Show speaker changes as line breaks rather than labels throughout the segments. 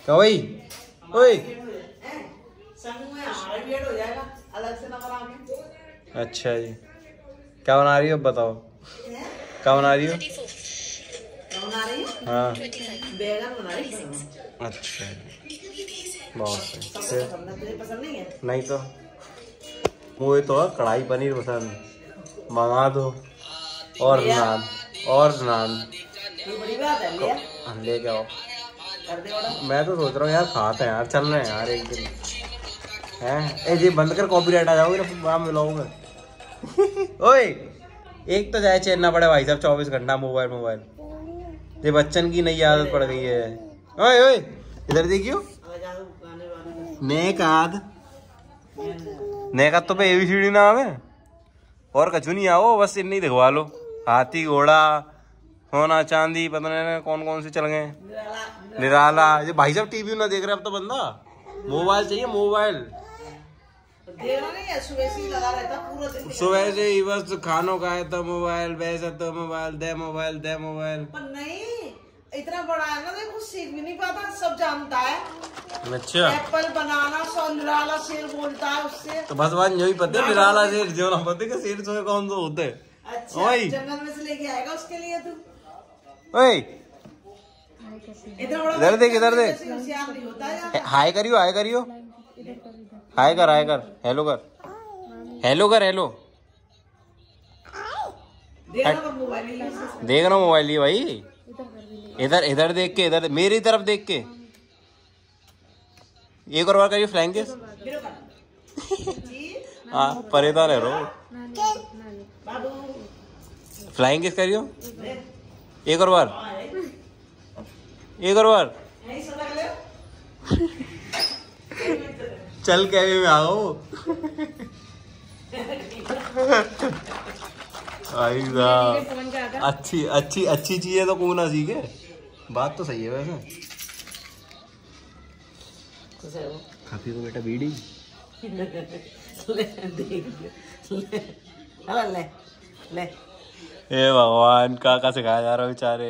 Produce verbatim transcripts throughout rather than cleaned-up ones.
क्या भाई? ओए अच्छा जी, क्या बना रही हो बताओ? क्या बना रही हो? हाँ अच्छा, बहुत सही। नहीं तो मुझे तो कढ़ाई पनीर पसंद, मंगा दो। और नान, और नान लेके आओ। मैं तो सोच रहा हूँ यार खाते हैं यार, चल रहे हैं यार एक दिन हैं। ए जी बंद कर, कॉपीराइट आ जाओगे ना फिर वहाँ मिलाऊंगा। ओए एक तो जाए चेन्ना पड़े भाई साहब, चौबीस घंटा मोबाइल मोबाइल। ये बच्चन की नई आदत पड़ गई है। ओए ओए इधर देखियो, नेकाद नेकाद तो पे एबीसीडी नाम है और कछु नहीं आओ, बस इन्हीं दिखवा लो। हाथी घोड़ा सोना चांदी पता नहीं कौन कौन से चल गए। निराला। ये भाई साहब टीवी ना देख रहे अब तो बंदा, मोबाइल चाहिए मोबाइल। सुबह से ही बस खानों का है तो मोबाइल, वैसे तो मोबाइल दे मोबाइल दे मोबाइल। पर नहीं इतना बड़ा है ना, कुछ सीख भी नहीं पाता, सब जानता है। अच्छा एप्पल बनाना सो निराला शेर बोलता है उससे, तो बस बात यही पता है निराला शेर जो ना पता है शेर जो कौन सा होते है। अच्छा जंगल में से लेके आएगा उसके लिए तू। ओए इधर देख इधर देख, हाय करियो हाय करियो, हाय कर हाय कर, हेलो कर, हेलो कर, हेलो देख ना मोबाइल ये भाई, इधर इधर देख के, इधर मेरी तरफ देख के एक और बार करियो फ्लैंक किस। हाँ परेशान है रो, फ्लाइंग किस करियो एक और बार, एक और बार। चल कैफे में आओ। अच्छी अच्छी अच्छी चीजें तो कौन ना सीखे, बात तो सही है वैसे। खाती तो बेटा बीड़ी। ले ले हे भगवान का का सिखाया जा रहा है बेचारे।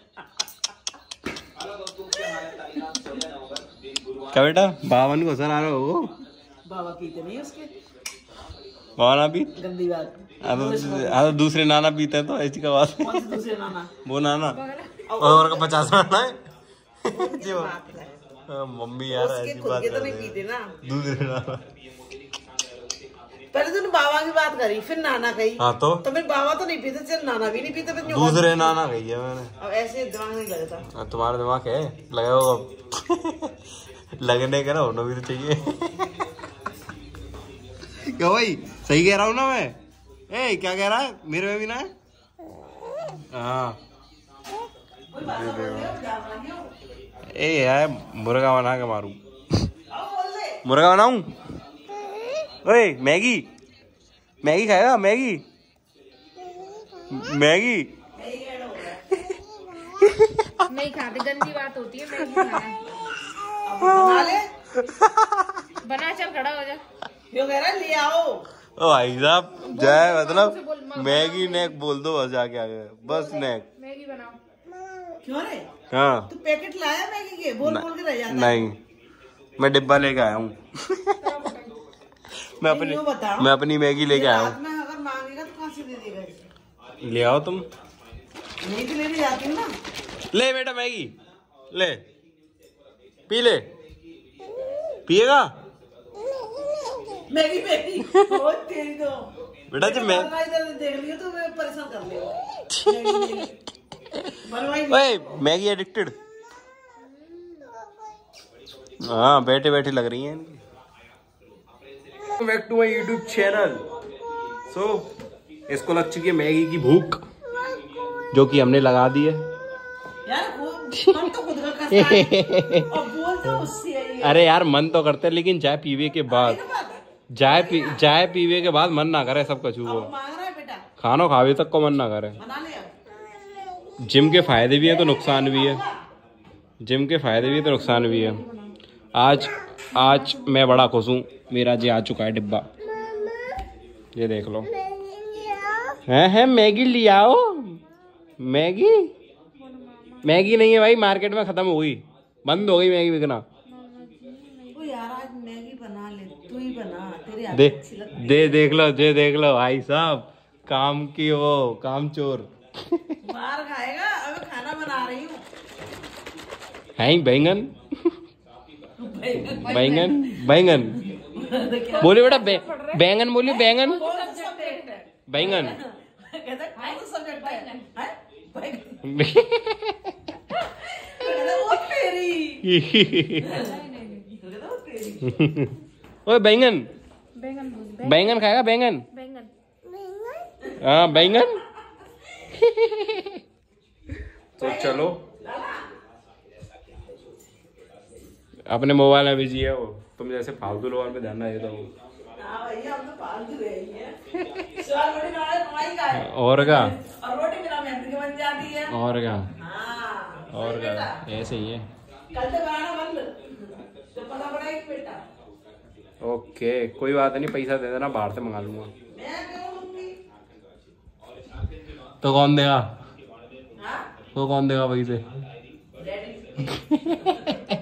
क्या बेटा बावन को असर आ रहा हो? बाबा पीते नहीं उसके, बाबा ना पी, गंदी बात। अब दूसरे नाना पीते हैं तो ऐसी का बात। दूसरे नाना वो नाना और का पचास नाना है जो मम्मी यार ऐसी बात तो नहीं पीते ना दूसरे नाना। पहले तूने बाबा की बात करी फिर नाना कही। हाँ तो तो फिर बाबा तो नहीं पीते, चल नाना भी नहीं पीते, फिर दूसरे नाना कही है मैंने। अब ऐसे दिमाग नहीं लगता। तुम्हारा दिमाग है लगा होगा लगने का ना, होना भी तो चाहिए। क्या भाई सही कह रहा हूँ ना मैं? ए क्या कह रहा है मेरे में भी ना है? हाँ ए यार मुर्गा बना के मारू, मुर्गा बनाऊं? ओए मैगी मैगी खाएगा, मैगी मैगी
नहीं खाते, गंदी बात होती है मैगी खाना। बना ले बना, चल खड़ा हो जा, क्यों कह रहा ले आओ।
ओ भाई साहब जाए मतलब मैगी नेक बोल दो बस, जाके आगे बस नेक
मैगी बनाओ।
क्यों रे?
हाँ
तू पैकेट लाया मैगी के, बोल बोल के रह जाता।
नहीं मैं डिब्बा लेके आया हूँ। मैं अपनी मैं अपनी मैगी लेके आया हूँ।
अगर मांगेगा तो कहाँ से दे देगा?
ले आओ तुम।
नहीं तो लेने जाती हूँ ना।
ले बेटा मैगी ले, पी ले, पिएगा
मैगी मैगी बहुत तेरी तो
बेटा जब मैं
देख लियो तो मैं परेशान कर लियो।
ओए मैगी एडिक्टेड। हाँ बैठे बैठे लग रही हैं। Back to my YouTube channel. So इसको लग चुकी है मैगी की भूख, जो कि हमने लगा दी है।
यार वो मन तो खुद का करता है और बोल तो उससे है।
अरे यार मन तो करते लेकिन चाय पीवे के बाद, चाय पी चाय पीवे के बाद मन ना करे सब कुछ। वो खानो खावे तक को मन ना करे। जिम के फायदे भी है तो नुकसान भी है, जिम के फायदे भी है तो नुकसान भी है। आज आज मैं बड़ा खुश हूँ, मेरा जी आ चुका है डिब्बा, ये देख लो। है है मैगी ले आओ। मैगी मैगी नहीं है भाई, मार्केट में खत्म हो गई, बंद हो गई मैगी बिकना।
ओ यार आज मैगी बना ले, तू ही बना, तेरे हाथ
दे
की अच्छी लगती
दे देख लो दे देख लो भाई साहब, काम की वो काम चोर
है। मार खाएगा, अभी खाना बना रही हूँ।
है बैंगन बैंगन बैंगन बोलिए बेटा, बे, बैंगन बोलिए बैंगन
कौन सा सब्जेक्ट है?
बैंगन
कहता है कौन सा सब्जेक्ट है? हैं? बैगन। कहता वो तेरी। कहता वो तेरी।
ओए बैंगन
बैंगन बोल,
बैंगन खाएगा बैंगन,
बैंगन
हाँ बैंगन। तो चलो अपने मोबाइल में बिजी है वो, तुम जैसे फालतू लोगों पे ध्यान ना देता हूँ।
हाँ भैया हम तो पालतू रहे ही हैं। स्वाद बड़ी नाले कमाई का है।
और क्या
और रोटी बिना मेहनत के बन जाती है।
और क्या
हाँ।
और
सही
क्या
बेटा।
ऐसे ही है।
कल से बनाना बंद, तो पता पड़ेगा कि बेटा।
ओके कोई बात नहीं, पैसा दे देना, बाहर से मंगा लूंगा।
मैं क्यों लूंगी?
तो कौन देगा,
हाँ?
तो कौन देगा पैसे?
डैडी।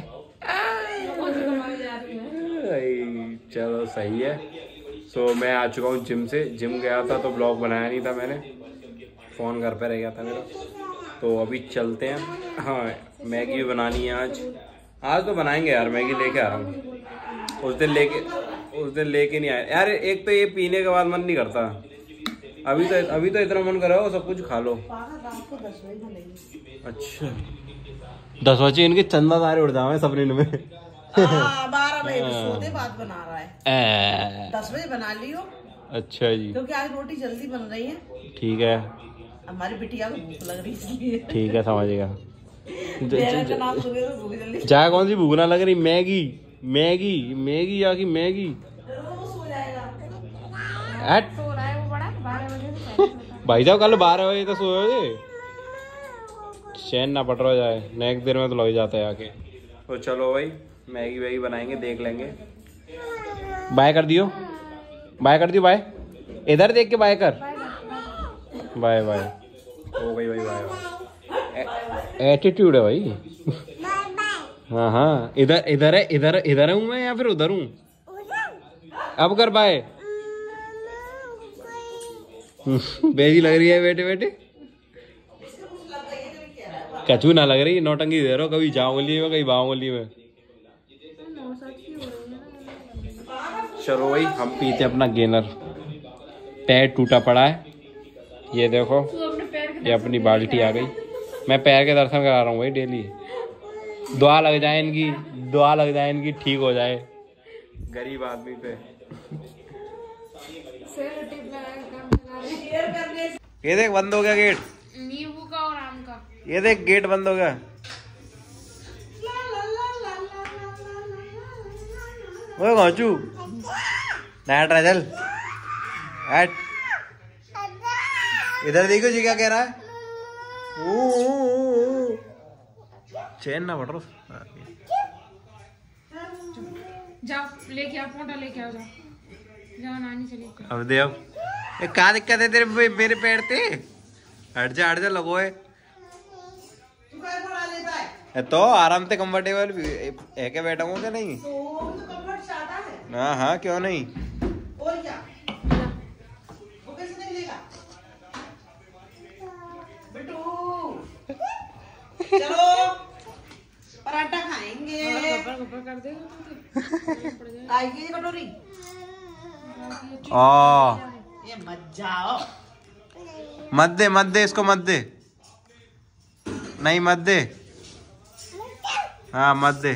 चलो सही है। सो so, मैं आ चुका हूँ जिम से, जिम गया था तो ब्लॉग बनाया नहीं था मैंने, फ़ोन घर पे रह गया था मेरा। तो अभी चलते हैं। हाँ मैगी भी बनानी है आज, आज तो बनाएंगे यार, मैगी लेके आ रहा हूँ। उस दिन लेके उस दिन लेके नहीं आया यार, एक तो ये पीने के बाद मन नहीं करता, अभी तो अभी तो इतना मन कर रहा हो सब कुछ खा लो। अच्छा दस बजे इनके चंदा तारे उड़ जावे सपने में।
हाँ, बारह बजे तो सोते बाद बना रहा है,
ए,
दस बजे बना लियो।
अच्छा जी
क्योंकि आज रोटी जल्दी बन रही है,
ठीक है
हमारी बिटिया को भूख लग रही है इसलिए।
ठीक है समझेगा।
मेरा का नाम सुने तो भूख जल्दी।
चाय कौन सी भूख ना लग रही, मैगी मैगी मैगी या की मैगी।
वो सो जाएगा।
हट
सो रहा है वो बड़ा, बारह बजे से पहले सोता है।
भाई साहब कल बारह बजे तक सोए, चैन ना पट रहा जाए, नेक्स्ट देर में तो लग जाता है आके। तो चलो भाई मैगी वैगी बनाएंगे, देख लेंगे। बाय कर दियो, बाय कर दियो, बाय इधर देख के बाय कर, बाय बाय हो गई भाई, बाय। एटीट्यूड है भाई। हाँ हाँ इधर इधर है, इधर इधर हूँ मैं या फिर उधर हूँ? अब कर बाय। बेजी लग रही है बेटे बेटे, कचू ना लग रही, नौटंकी दे रहा हो, कभी जाऊंगली में कभी बाऊंगली में। चलो भाई हम पीते अपना गेनर, पैर टूटा पड़ा है, ये देखो ये अपनी बाल्टी आ गई। मैं पैर के दर्शन करा रहा हूँ भाई डेली, दुआ लग जाए इनकी, दुआ लग जाए इनकी, ठीक हो जाए गरीब आदमी पे। ये देख बंद हो गया गेट,
नींबू का और आम का।
ये देख गेट बंद हो गया। ओए गाचू नाट रहा, चल हट, इधर देखो जी क्या कह रहा है। ओ, ओ, ओ, ओ। चैन ना पड़ रहा,
जाओ लेके आओ, पोंटा लेके आओ, जाओ जाओ नानी से लेके आओ।
अब दे, अब क्या दिक्कत है तेरे मेरे पैर पे, हट जा हट जा लगो है
तू क्या बना लेता है?
तो आराम से कंफर्टेबल है क्या बैठा हूँ क्या? नहीं
तो तो कंफर्ट चाहता है।
हाँ हाँ क्यों नहीं।
और क्या वो कैसे निकलेगा बिट्टू? चलो पराठा खाएंगे।
गब्बर गब्बर कर देगा,
काय की कटोरी?
आ
ये मत जाओ,
मत दे मत दे इसको मत दे, नहीं मत दे, हाँ मत दे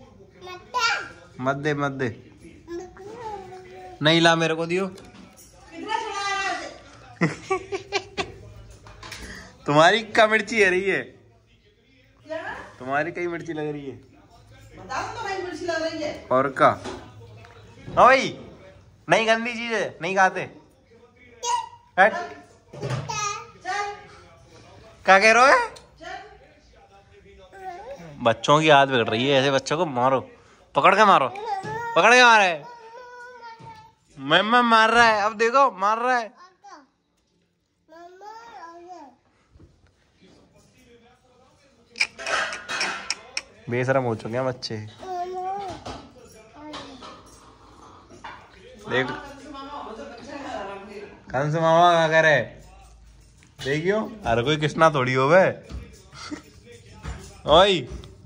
मत दे मत दे, नहीं ला मेरे को दियो।
कितना चला
तुम्हारी क्या मिर्ची है रही है,
क्या?
तुम्हारी कई मिर्ची लग रही है।
बताओ तो भाई मिर्ची लग रही है।
और का हाँ भाई, नहीं गंदी चीज है, नहीं खाते। हट
चल
क्या कह रहे हो?
चल
बच्चों की आदत बिगड़ रही है, ऐसे बच्चों को मारो, पकड़ के मारो, पकड़ के मारे। मैं मैं मार रहा है, अब देखो मार रहा है। बेशरम हो चुके हैं बच्चे। देख कंस मामा क्या करे, देखियो हर कोई कृष्णा थोड़ी हो गए। ओई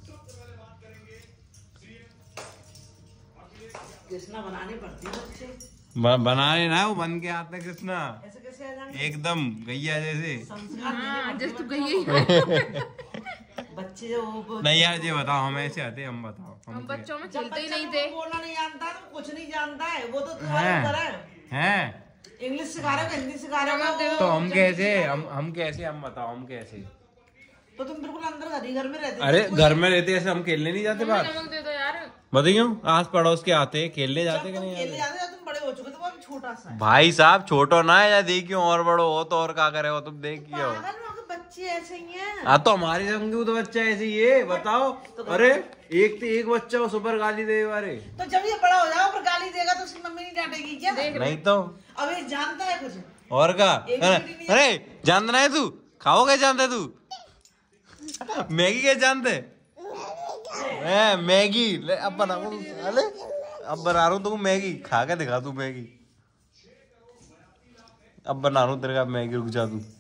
कृष्णा बनानी पड़ती है बच्चे,
बनाने ना वो बन के आते हैं कृष्णा
ऐसे कैसे आ जाएंगे
एकदम गैया जैसे।
हाँ, जस्ट तू गई
बच्चे जो वो
नहीं यार ये बताओ हम ऐसे आते हम बताओ
हम
हम
बच्चों में
जब
खेलते ही
बच्चा
नहीं
को
थे।
बोलना नहीं जानता है तो कुछ नहीं जानता है, वो तो
हैं।
तुम्हारे उधर है।
हैं
इंग्लिश सिखा रहे हो, हिंदी सिखा रहे हो,
तो हम कैसे हम हम कैसे हम बताओ हम कैसे।
तो तुम बिल्कुल अंदर घर ही घर में रहते हो।
अरे घर में रहते ऐसे हम खेलने नहीं जाते बाहर।
नमक दे दो यार।
बताइयो आस पड़ोस के आते खेलने
जब
जाते कि
तुम
नहीं
खेलने
जाते।
जाते हो तुम बड़े हो चुके, तो वो अभी छोटा सा है।
भाई साहब छोटो ना है या देखियो और बड़ो हो तो और क्या करे हो तुम देखियो।
पागल हो के बच्चे ऐसे ही हैं।
हाँ तो हमारे संग तो बच्चा ऐसे ही है बताओ। अरे एक तो एक बच्चा हो सुपर गाली दे बारे।
तो जब ये बड़ा हो जाएगा पर गाली देगा तो उसकी मम्मी नहीं डांटेगी क्या?
नहीं तो
अब ये जानता है कुछ?
और का।
एक
अरे
भी नहीं
अरे जानना है तू खाओ क्या जानते तू मैगी क्या जानते है मैगी ले अब बना अरे अब बना रहा हूँ तू मैगी खा के दिखा तू मैगी। अब बना रहा हूँ तेरे का मैगी रुक जा तू।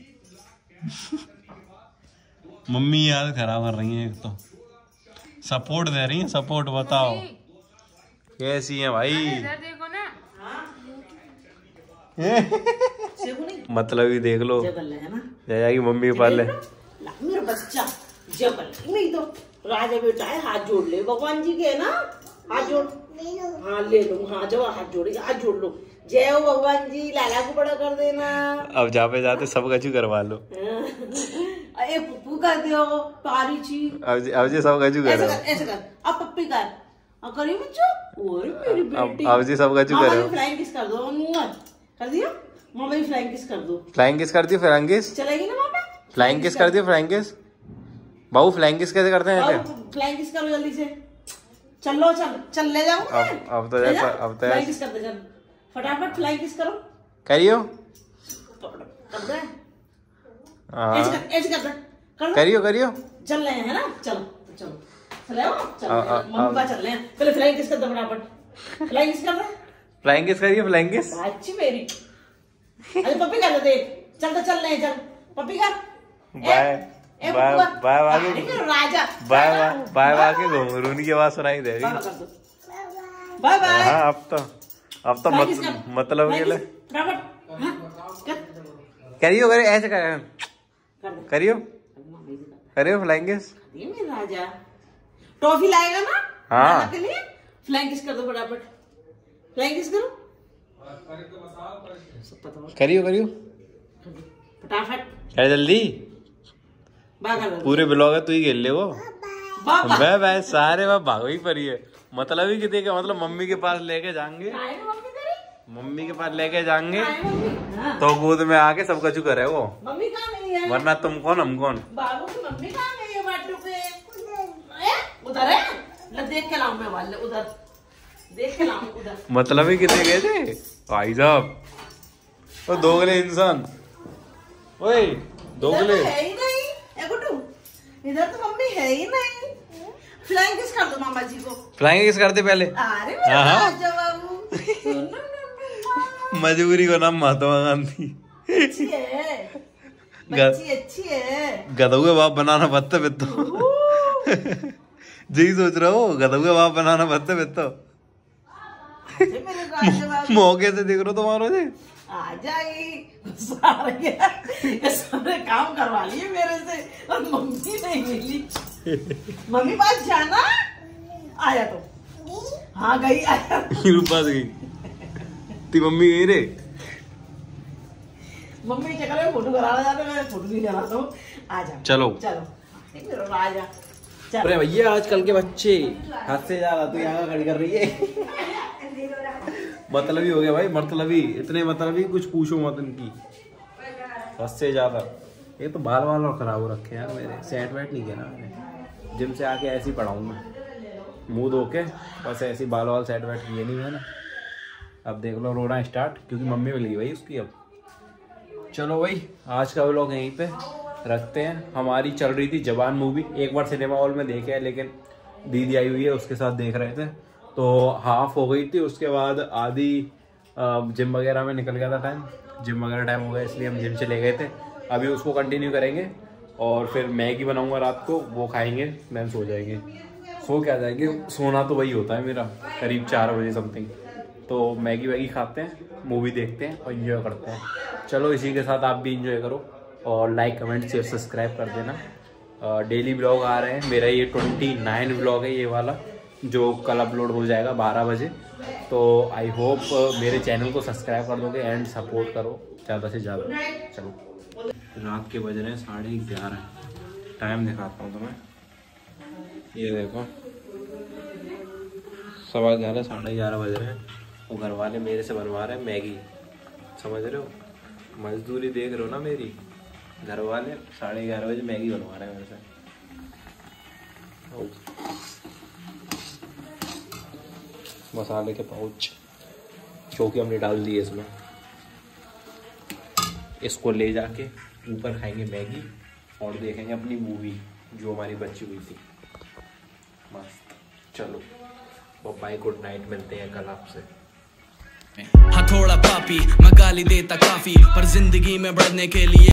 मम्मी याद खराब कर रही है एक तो सपोर्ट दे रही है सपोर्ट बताओ कैसी है भाई।
इधर देखो ना।
सेबू नहीं
मतलब ही देख लो
जबल है ना,
जया की मम्मी के पास ले
ला, मेरा बच्चा जबल नहीं तो राजा बेटा है, हाथ जोड़ ले भगवान जी के है ना, हाथ जोड़। हाँ ले लो, हाँ जब हाथ जोड़े हाथ जोड़ लो, जय हो भगवान जी, लाला को बड़ा कर देना।
अब जाते जाते सब कछु करवा लो।
अरे पप्पू कर दियो पारी ची,
अब अब जी सब कछु
ऐसे
करो।
कर ऐसे कर, अब पप्पी कर, अब करियो बच्चों। ओरे मेरी
अब
बेटी,
अब जी सब कछु करो।
फ्लाइंग किस कर दो, कर दियो मामा, फ्लाइंग किस कर दो।
फ्लाइंग किस कर दी फ्लाइंग किस
चलेगी ना मामा?
फ्लाइंग किस कर दी फ्लाइंग किस बाबू फ्लाइंग किस कैसे करते हैं ऐसे।
अब फ्लाइंग किस करो जल्दी से, चलो चल चल ले जाऊं मैं?
अब अब तो
ले
जैसा
जा?
अब तो
फ्लाइंग किस कर दे, चल फटाफट फ्लाइंग किस करो।
करियो
कर दे, ऐसे
हाँ
कर ऐसे कर दे, कर दे।
करियो करियो
चल रहे हैं ना, चलो तो चलो चले आओ, चल
आ- आ-
मम्मी पास चल रहे हैं, पहले फ्लाइंग किस कर दे फटाफट, फ्लाइंग किस कर दे
फ्लाइंग किस करियो फ्लाइंग किस।
अच्छी मेरी। अरे पप्पी कर दे, चल तो चल रहे हैं, चल पप्पी कर।
बाय
ए
बाय
बुआ,
बाय बाय
अरे मेरा राजा,
बाय बाय बाय बाय के घुंघरू की आवाज सुनाई दे रही।
Bye bye.
हाँ अब तो अब तो
फ्लाइंग किस
मत,
कर,
मतलब के
फ्लाइंग
लिए
किस, फटाफट हाँ, कर
करियो करियो ऐसे कर
कर दे।
करियो करियो फ्लाइंग किस।
ये मेरा राजा टॉफी लाएगा ना
हाँ।
राजा के लिए, फ्लाइंग किस कर दो फटाफट, फ्लाइंग किस करो, सब पता हो,
करियो करियो
फटाफट
क्या जल्दी
बाय कर दो।
पूरे ब्लॉग है तू ही खेल ले वो।
बाबा
मैं भाई सारे वह भागो ही पड़ी है मतलब ही कितने का मतलब मम्मी के पास लेके जाएंगे
आएगा मम्मी तेरी,
मम्मी के पास लेके जाएंगे
आएगा मम्मी हाँ।
तो गोद में आके सब कछु करे वो
मम्मी कहाँ गई है?
वरना तुम कौन हम कौन।
बाबू की मम्मी कहाँ गई है बाटू पे? ए, उधर है, ले देख के लाऊं मैं वाले, उधर देख के लाऊं उधर।
मतलब ही कितने गए थे भाई साहब वो दोगले इंसान ओए
इधर
दोगले
तो है ही नहीं, ए गुड्डू इधर तो मम्मी है ही नहीं। फ्लाइंग किस कर दो मामा जी को।
फ्लाइंग किस करते पहले
अरे मेरा
हाँ।
राजा बाबू
मजबूरी को नाम महात्मा गांधी
अच्छी है, बच्ची अच्छी है।
गधऊ के बाप बनाना बत्ते बित्तो जी सोच रहा हो गधऊ के बाप बनाना बत्ते बित्तो
अरे मेरे राजा बाबू
मौके से देख रहे हो तुम्हारे से
आ जाएगी, सारे ये सारे काम करवा लिए मेरे से और मम्मी नहीं मिली। मम्मी पास जाना आया तो हाँ गई आया
पास गई ती मम्मी गई रे
मम्मी चक्कर में फोटो कराना जाते, मैं फोटो नहीं कराता हूँ। आ जा
चलो
चलो अरे मेरा राजा चल।
अरे भैया आजकल के बच्चे हाथ से ज्यादा तू यहाँ खड़ी कर रही है मतलबी हो गया भाई मतलबी इतने मतलबी कुछ पूछो मत इनकी हद से ज्यादा। ये तो बाल बाल और खराब हो रखे हैं मेरे सेट वेट नहीं किया ना मैंने जिम से आके ऐसे ही पढ़ाऊंगा मुंह धो के बस ऐसे बाल वाल सेट वेट किए नहीं मैंने। अब देख लो रोना स्टार्ट क्योंकि मम्मी मिल गई भाई उसकी। अब चलो भाई आज का व्लॉग यहीं पे रखते हैं। हमारी चल रही थी जवान मूवी, एक बार सिनेमा हॉल में देखे है, लेकिन दीदी आई हुई है उसके साथ देख रहे थे तो हाफ हो गई थी। उसके बाद आधी जिम वगैरह में निकल गया था टाइम, जिम वगैरह टाइम हो गया इसलिए हम जिम चले गए थे। अभी उसको कंटिन्यू करेंगे और फिर मैगी बनाऊंगा रात को, वो खाएंगे, देन सो जाएंगे। सो क्या जाएंगे, सोना तो वही होता है मेरा करीब चार बजे समथिंग। तो मैगी वैगी खाते हैं, मूवी देखते हैं और इन्जॉय करते हैं। चलो इसी के साथ आप भी इंजॉय करो और लाइक कमेंट शेयर सब्सक्राइब कर देना। डेली ब्लॉग आ रहे हैं, मेरा ये ट्वेंटी नाइन ब्लॉग है ये वाला, जो कल अपलोड हो जाएगा बारह बजे। तो आई होप मेरे चैनल को सब्सक्राइब कर दोगे एंड सपोर्ट करो ज़्यादा से ज़्यादा। चलो रात के बज रहे हैं साढ़े ग्यारह, टाइम दिखाता हूँ तुम्हें, ये देखो सवा ग्यारह साढ़े ग्यारह बज रहे हैं। वो घर वाले मेरे से बनवा रहे हैं मैगी, समझ रहे हो, मजदूरी देख रहे हो ना मेरी। घर वाले साढ़े ग्यारह बजे मैगी बनवा रहे हैं मेरे से। मसाले के पाउच जो कि हमने डाल दिए इसमें, इसको ले जाके ऊपर खाएंगे मैगी और देखेंगे अपनी मूवी जो हमारी बची हुई थी। मस्त, चलो बाय, गुड नाइट, मिलते हैं कल आपसे।
हाँ थोड़ा पापी मैं गाली देता काफी, पर जिंदगी में बढ़ने के लिए